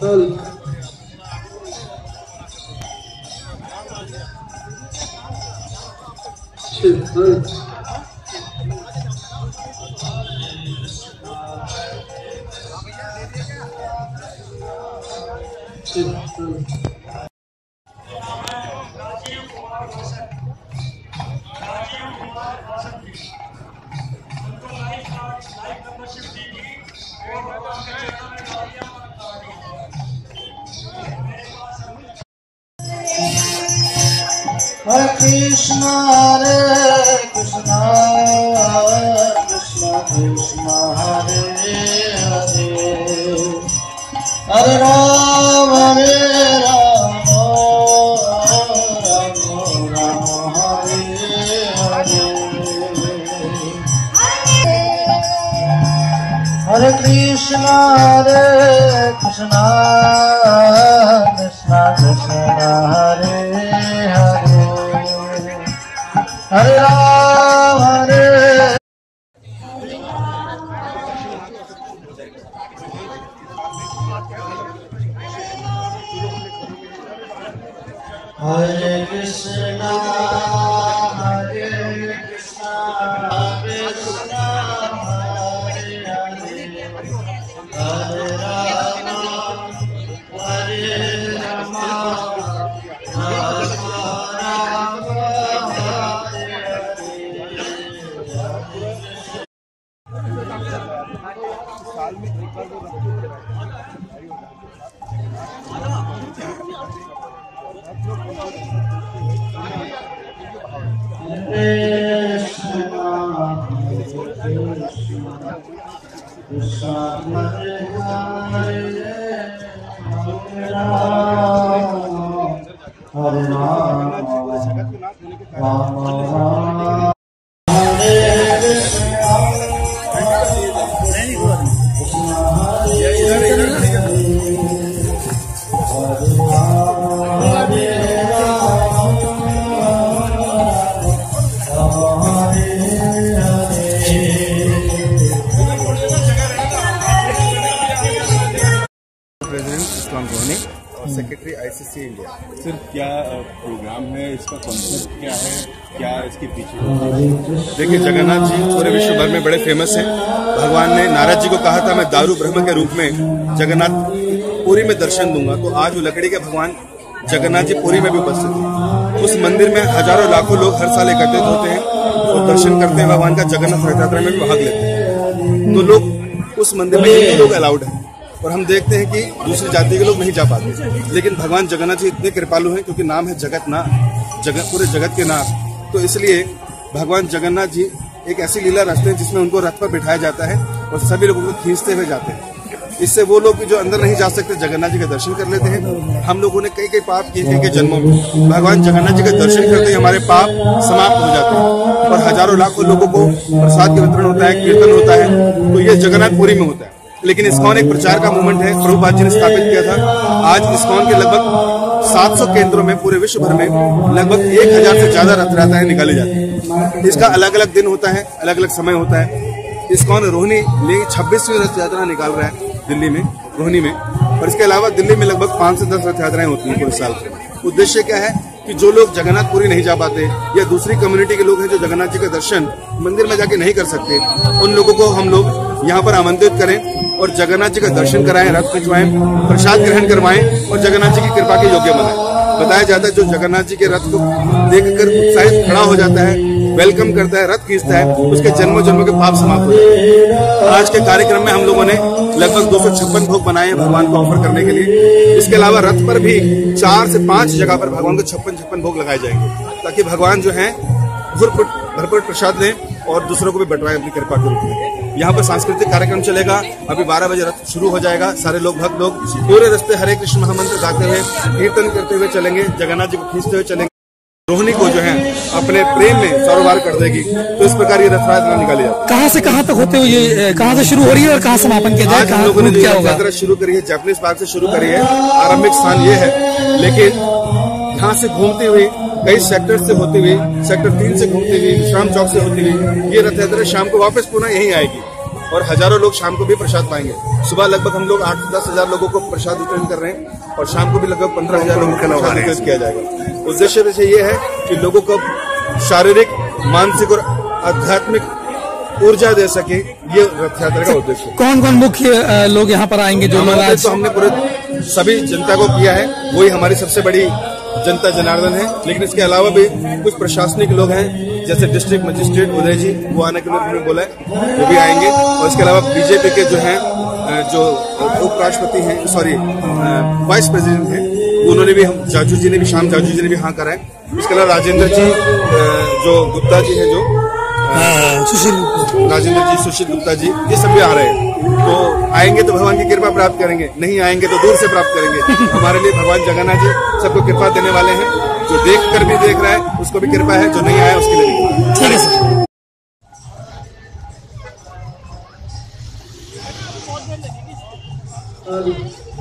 Hare Krishna Krishna Krishna Hare Hare Hare Ram Ram Hare Hare Hare Krishna Krishna Krishna Hare Hare Hare Ram Hare Krishna Hare Krishna Krishna Hare Hare Hare Rama Hare Rama साल में एक बार वो secretary ICC India. Sir क्या program है, इसका concept क्या है, क्या इसके पीछे? देखिए, जगन्नाथ जी पूरे विश्व भर में बड़े फेमस हैं। भगवान ने नारद जी को कहा था मैं दारू ब्रह्म के रूप में जगन्नाथ पुरी में दर्शन दूंगा, तो आज वो लकड़ी के भगवान जगन्नाथ जी पुरी में भी उपस्थित हैं। उस मंदिर में हजारों लाखों लोग हर साल एकत्रित होते हैं और दर्शन करते हैं, भगवान का जगन्नाथ रथ यात्रा में भी भाग लेते हैं। तो लोग उस मंदिर में हिंदू लोग अलाउड हैं और हम देखते हैं कि दूसरी जाति के लोग नहीं जा पाते, लेकिन भगवान जगन्नाथ जी इतने कृपालु हैं क्योंकि नाम है जगन्नाथ, पूरे जगत के नाथ। तो इसलिए भगवान जगन्नाथ जी एक ऐसी लीला रचते हैं जिसमें उनको रथ पर बिठाया जाता है और सभी लोगों को खींचते हुए जाते हैं। इससे वो लोग जो अंदर नहीं जा सकते जगन्नाथ जी के दर्शन कर लेते हैं। हम लोगों ने कई कई पाप किए कई जन्मों में, भगवान जगन्नाथ जी के दर्शन करते ही हमारे पाप समाप्त हो जाते हैं और हजारों लाखों लोगों को प्रसाद का वितरण होता है, कीर्तन होता है। तो ये जगन्नाथपुरी में होता है। लेकिन इस्कॉन एक प्रचार का मूवमेंट है, प्रभुपाद जी ने स्थापित किया था। आज इस्कॉन के लगभग 700 केंद्रों में पूरे विश्व भर में लगभग 1000 से ज्यादा रथ यात्राएं निकाली जाती हैं। इसका अलग अलग दिन होता है, अलग अलग समय होता है। इस्कॉन रोहिणी में 26वीं रथ यात्रा निकाल रहा है दिल्ली में, रोहिणी में। और इसके अलावा दिल्ली में लगभग 5 से 10 रथ यात्राएं होती हैं पूरे साल में। उद्देश्य क्या है कि जो लोग जगन्नाथपुरी नहीं जा पाते या दूसरी कम्युनिटी के लोग हैं जो जगन्नाथ जी का दर्शन मंदिर में जाके नहीं कर सकते, उन लोगों को हम लोग यहाँ पर आमंत्रित करें और जगन्नाथ जी का दर्शन कराएं, रथ खिंचवाएं, प्रसाद ग्रहण करवाएं और जगन्नाथ जी की कृपा के योग्य बनाएं। बताया जाता है जो जगन्नाथ जी के रथ को देखकर उत्साहित खड़ा हो जाता है, वेलकम करता है, रथ खींचता है, उसके जन्मों जन्मों के पाप समाप्त हो जाते हैं। आज के कार्यक्रम में हम लोगों ने लगभग 256 भोग बनाए हैं भगवान को ऑफर करने के लिए। इसके अलावा रथ पर भी 4 से 5 जगह पर भगवान को 56 भोग लगाए जाएंगे ताकि भगवान जो है भरपूर प्रसाद दें और दूसरों को भी बंटवाएं अपनी कृपा के रूप में। यहाँ पर सांस्कृतिक कार्यक्रम चलेगा। अभी 12 बजे रथ शुरू हो जाएगा। सारे लोग भक्त लोग पूरे रास्ते हरे कृष्ण महामंत्र गाते हुए कीर्तन करते हुए चलेंगे, जगन्नाथ जी को खींचते हुए चलेंगे। रोहिणी को जो है अपने प्रेम में सरोवर कर देगी। तो इस प्रकार ये रथ यात्रा निकाली जाती है। कहाँ से कहाँ तक होते हुए ये कहाँ से शुरू हो रही है और कहाँ समापन किया जाए? हम लोगों ने रथ यात्रा शुरू करी है, जापानीज पार्क से शुरू करी है। आरंभिक स्थान ये है, लेकिन यहाँ से घूमते हुए कई सेक्टर से होते हुए, सेक्टर 3 से घूमते हुए, विश्राम चौक से होती हुई ये रथ यात्रा शाम को वापस पुनः यहीं आएगी। और हजारों लोग शाम को भी प्रसाद पाएंगे। सुबह लगभग हम लोग 8-10 हजार लोगों को प्रसाद वितरण कर रहे हैं और शाम को भी लगभग 15,000 लोगों को प्रसाद वितरित किया जाएगा। उद्देश्य वैसे ये है कि लोगों को शारीरिक, मानसिक और आध्यात्मिक ऊर्जा दे सके, ये रथ यात्रा का उद्देश्य है। कौन कौन मुख्य लोग यहाँ पर आएंगे जो लोग आज? तो हमने पूरे सभी जनता को किया है, वही हमारी सबसे बड़ी जनता जनार्दन है। लेकिन इसके अलावा भी कुछ प्रशासनिक लोग हैं, जैसे डिस्ट्रिक्ट मजिस्ट्रेट उदय जी, वो आने के लिए उन्होंने बोला है, वो भी आएंगे। और इसके अलावा बीजेपी के जो हैं, जो उपराष्ट्रपति हैं, सॉरी वाइस प्रेसिडेंट हैं, उन्होंने भी, हम जाजू जी ने भी, शाम जाजू जी ने भी हाँ करा है। इसके अलावा राजेंद्र जी, जो गुप्ता जी है, जो राजेंद्र जी, सुशील गुप्ता जी, ये सब भी आ रहे हैं। तो आएंगे तो भगवान की कृपा प्राप्त करेंगे, नहीं आएंगे तो दूर से प्राप्त करेंगे। हमारे लिए भगवान जगन्नाथ जी सबको कृपा देने वाले हैं। जो देख कर भी देख रहा है उसको भी कृपा है, जो नहीं आया उसके लिए भी। ठीक है सर।